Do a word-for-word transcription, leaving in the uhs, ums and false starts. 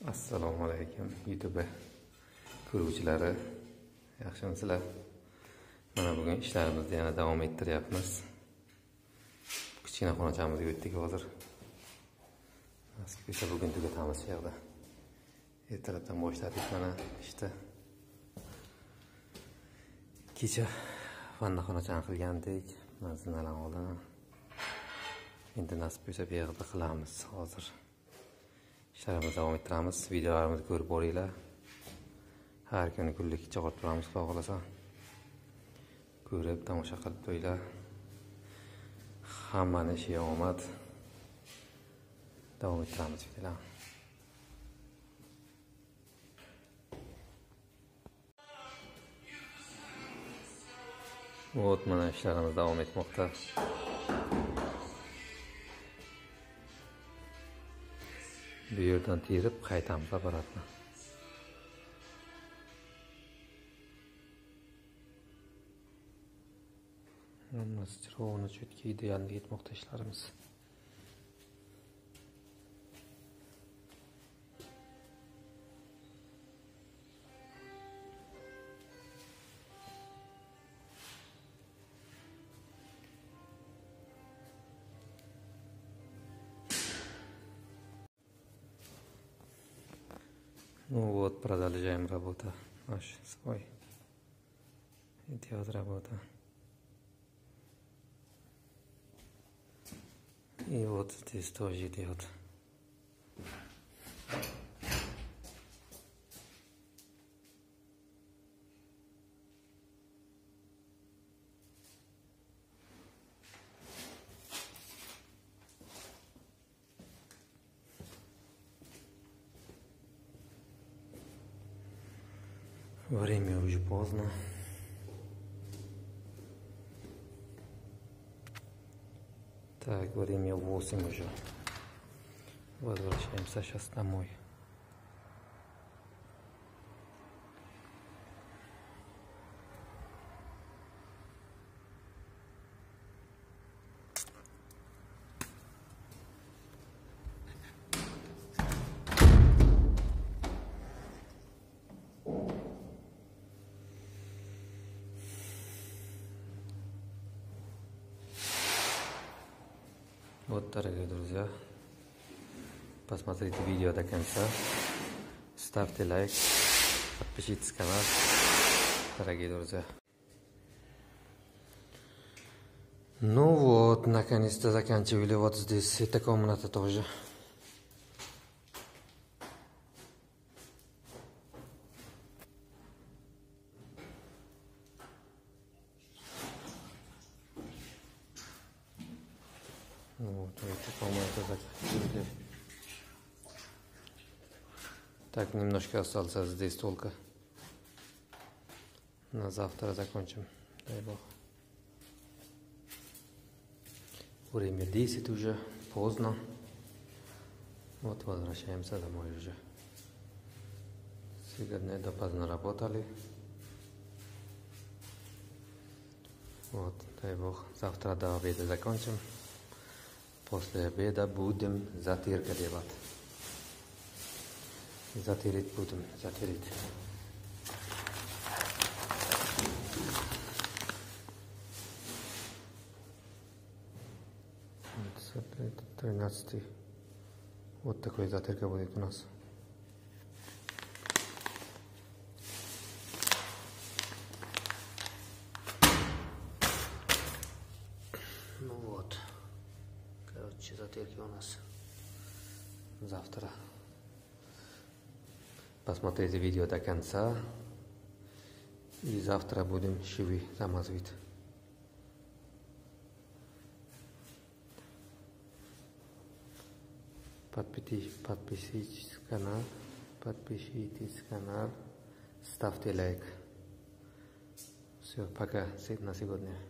Assalomu alaykum YouTube ko'ruvchilari, yaxshimisizlar? Mana bugun ishlarimizni yana davom ettiryapmiz. Kichkina xonachamizga o'tdik hozir. Nasib bo'lsa bugun tugatamiz shu yerda. Ertalabdan boshladik mana ishni. Kecha vannaxonachani qilgandik, manzillardan oldin. Endi nasib bo'lsa bu yerda qilamiz hozir. İşlerimizi devam ettiramiz. Videolarimizni ko'rib boringlar. Har kuni kunlik chaqirib turamiz, xudo xolasa. Ko'rib, tomosha qilib qo'yinglar. Hammani ishiga omad. Davom ettiramiz videolar. Vot, mana ishlarimiz davom etmoqda. Bu yerdan terib qaytamiz aparatni. Hammasi chiroqni cho'tga idealni yetmoqda ishlarimiz. Ну вот, продолжаем работу. Наш свой. Идет работа. И вот здесь тоже идет. Время уже поздно. Так, время восемь уже. Возвращаемся сейчас домой. Вот, дорогие друзья, посмотрите видео до конца, ставьте лайк, подпишитесь на канал, дорогие друзья. Ну вот, наконец-то заканчивали вот здесь, эта комната тоже. Вот, это, по-моему, это заканчивали. Так, немножко остался здесь только. На завтра закончим, дай бог. Время десять уже, поздно. Вот возвращаемся домой уже. Сегодня допоздно работали. Вот, дай бог, завтра до обеда закончим. После обеда будем затирка делать. Затирить будем, затирить. тринадцатый. Вот такой затирка будет у нас. Ну вот. Короче, затирки у нас завтра. Посмотрите видео до конца. И завтра будем швы замазывать. Подпишитесь, подпишитесь на канал. Подпишитесь на канал. Ставьте лайк. Все, пока на сегодня.